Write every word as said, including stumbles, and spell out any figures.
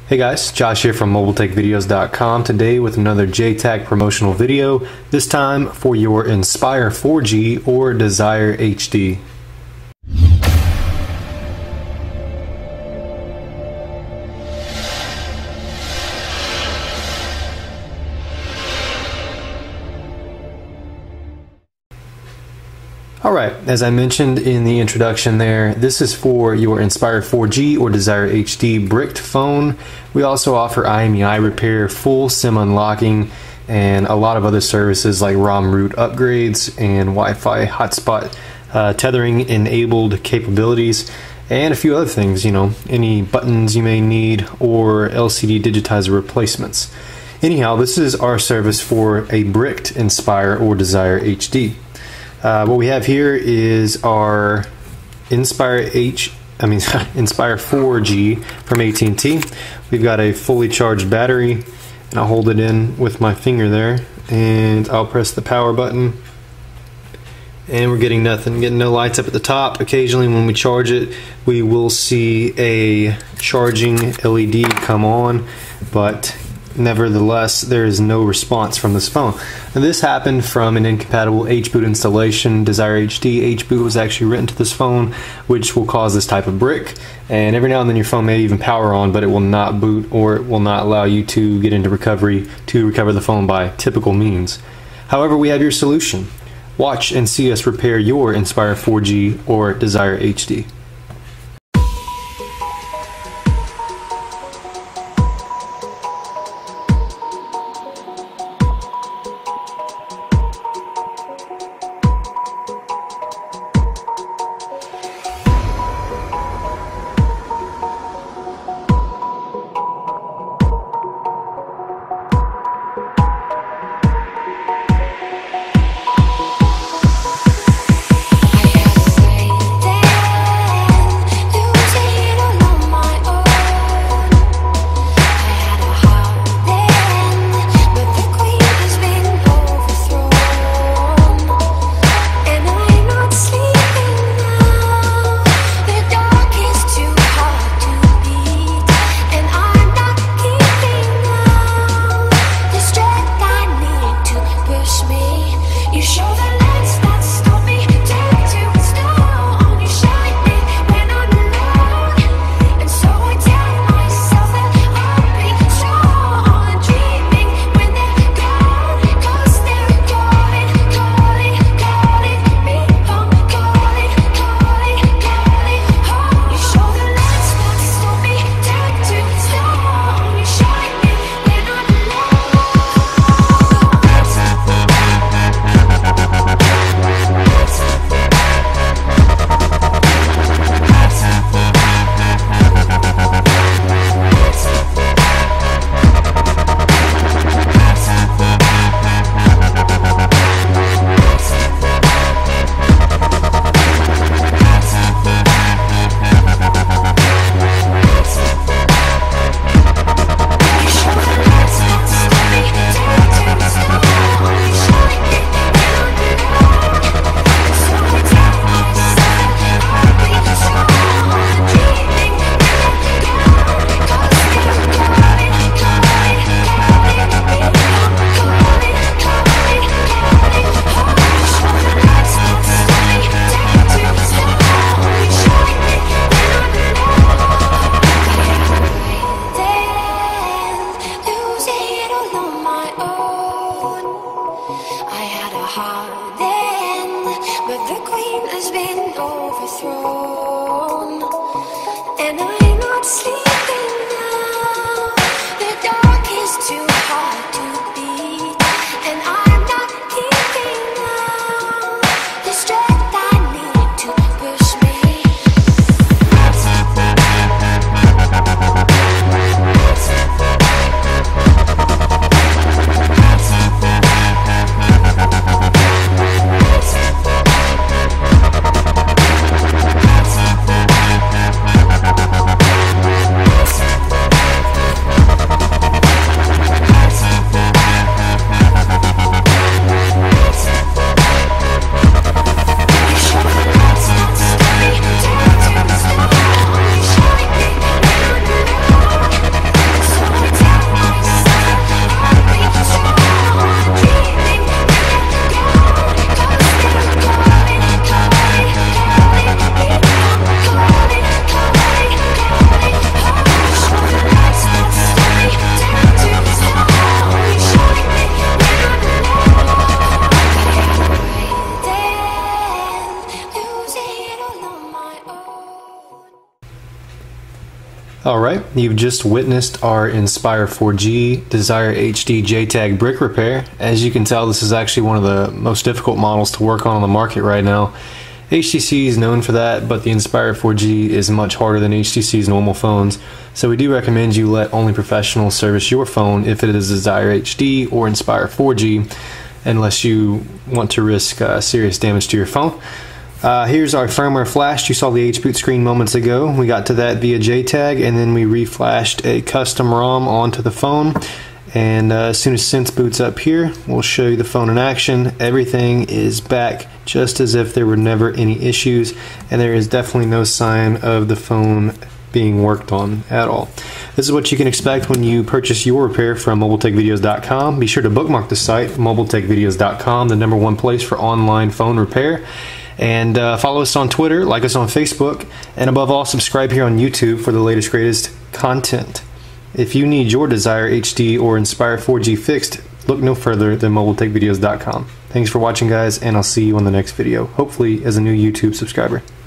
Hey guys, Josh here from mobile tech videos dot com today with another J TAG promotional video, this time for your Inspire four G or Desire H D. Alright, as I mentioned in the introduction there, this is for your Inspire four G or Desire H D bricked phone. We also offer I M E I repair, full SIM unlocking, and a lot of other services like ROM root upgrades and Wi-Fi hotspot uh, tethering enabled capabilities, and a few other things, you know, any buttons you may need or L C D digitizer replacements. Anyhow, this is our service for a bricked Inspire or Desire H D. Uh, what we have here is our Inspire H, I mean Inspire four G from A T and T. We've got a fully charged battery, and I'll hold it in with my finger there, and I'll press the power button, and we're getting nothing, getting no lights up at the top. Occasionally, when we charge it, we will see a charging L E D come on, but nevertheless, there is no response from this phone. And this happened from an incompatible H boot installation. Desire H D H boot was actually written to this phone, which will cause this type of brick. And every now and then your phone may even power on, but it will not boot, or it will not allow you to get into recovery to recover the phone by typical means. However, we have your solution. Watch and see us repair your Inspire four G or Desire H D. Overthrown, and I'm not sleeping now. The dark is too hard to beat, and I'm not keeping now the strength I need to push me. Alright, you've just witnessed our Inspire four G Desire H D J TAG brick repair. As you can tell, this is actually one of the most difficult models to work on on the market right now. H T C is known for that, but the Inspire four G is much harder than H T C's normal phones. So we do recommend you let only professionals service your phone if it is Desire H D or Inspire four G, unless you want to risk uh, serious damage to your phone. Uh, here's our firmware flash. You saw the H boot screen moments ago. We got to that via J TAG, and then we reflashed a custom ROM onto the phone. And uh, as soon as Sense boots up here, we'll show you the phone in action. Everything is back just as if there were never any issues, and there is definitely no sign of the phone being worked on at all. This is what you can expect when you purchase your repair from mobile tech videos dot com. Be sure to bookmark the site, mobile tech videos dot com, the number one place for online phone repair. And uh, follow us on Twitter, like us on Facebook, and above all, subscribe here on YouTube for the latest, greatest content. If you need your Desire H D or Inspire four G fixed, look no further than mobile tech videos dot com. Thanks for watching, guys, and I'll see you on the next video, hopefully as a new YouTube subscriber.